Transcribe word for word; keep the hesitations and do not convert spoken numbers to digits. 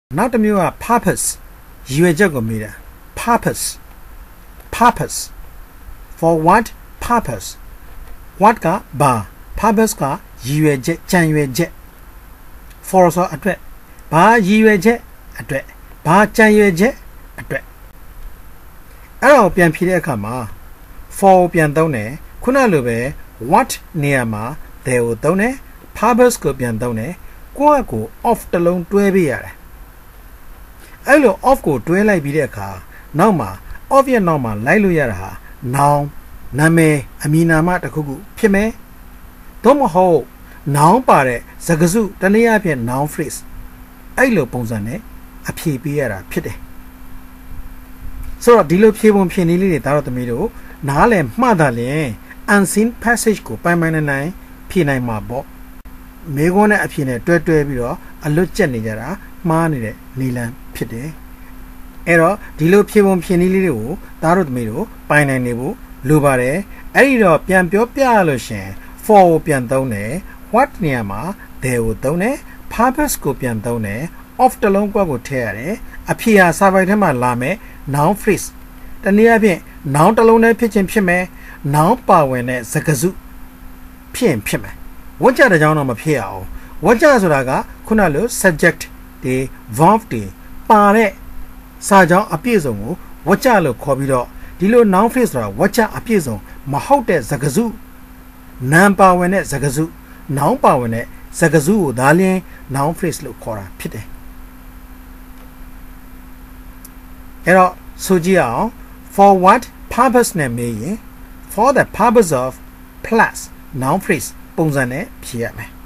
နောက်တစ်မျိုးက purpose ရည်ရွယ်ချက်ကိုမေးတာ purpose purpose for what purpose what ကဘာ purpose ကရည်ရွယ်ချက်ကြံရွယ်ချက် for ဆိုအတွက်ဘာရည်ရွယ်ချက်အတွက်ဘာကြံရွယ်ချက်အတွက်အဲ့ဒါကိုပြန်ဖြေတဲ့အခါမှာ for ကိုပြန်သုံးတယ်ခုနလိုပဲ what နေရာမှာ there ကိုသုံးတယ် purpose ကိုပြန်သုံးတယ်ကိုယ့်အကို of တစ်လုံးတွဲပေးရတယ်အဲ့လို of ကိုတွဲလိုက်ပြီးတဲ့အခါနောက်မှာ of ရဲ့နောက်မှာလိုက်လို့ရတာဟာ noun နာမည်အမည်နာမတစ်ခုခုဖြစ်မယ်သို့မဟုတ် noun ပါတဲ့စကားစုတနည်းအားဖြင့် noun phrase အဲ့လိုပုံစံနဲ့အဖြေပေးရတာဖြစ်တယ်ဆိုတော့ဒီလိုဖြေပုံဖြေနည်းလေးတွေဒါတော့သမီးတို့နားလည်မှတ်တာလျင် unseen passage ကိုပိုင်ပိုင်နိုင်နိုင်ဖြေနိုင်မှာပေါ့မေခွန်းနဲ့အဖြေနဲ့တွဲတွဲပြီးတော့အလွတ်ကျက်နေကြတာမှားနေတဲ့နီလန်ဖြစ်တယ်အဲ့တော့ဒီလိုဖြေပုံဖြေနည်းလေးတွေကိုဒါတို့သမီးတို့ပိုင်နိုင်နေဖို့လိုပါတယ်အဲ့ဒီတော့ပြန်ပြောပြရလို့ရှင် for ကိုပြန်သုံးတယ် what နေရာမှာ there ကိုသုံးတယ် purpose ကိုပြန်သုံးတယ် of တစ်လုံးကွက်ကိုထည့်ရတယ်အဖြေဟာစာပိုက်ထဲမှာလာမယ် noun phrase တနည်းအားဖြင့် noun တစ်လုံးနဲ့ဖြစ်ခြင်းဖြစ်မယ် noun ပါဝင်တဲ့စကားစုဖြစ်ရင်ဖြစ်မယ်ဝတ်ကြတဲ့ကြောင်းတော့မဖြစ်ရအောင်ဝတ်ကြဆိုတာကခုနလို subject တွေ verb တွေပါတဲ့စာကြောင်းအပြည့်စုံကိုဝတ်ကြလို့ခေါ်ပြီးတော့ဒီလို noun phrase ဆိုတာဝတ်ကြအပြည့်စုံမဟုတ်တဲ့စကားစုနာမ်ပါဝင်တဲ့စကားစု noun ပါဝင်တဲ့စကားစုကိုဒါလျှင် noun phrase လို့ခေါ်တာဖြစ်တယ်အဲ့တော့ဆိုကြည့်အောင် for what purpose နဲ့မေးရင် for the purpose of plus noun phrase ပုံစံနဲ့ဖြေရမယ်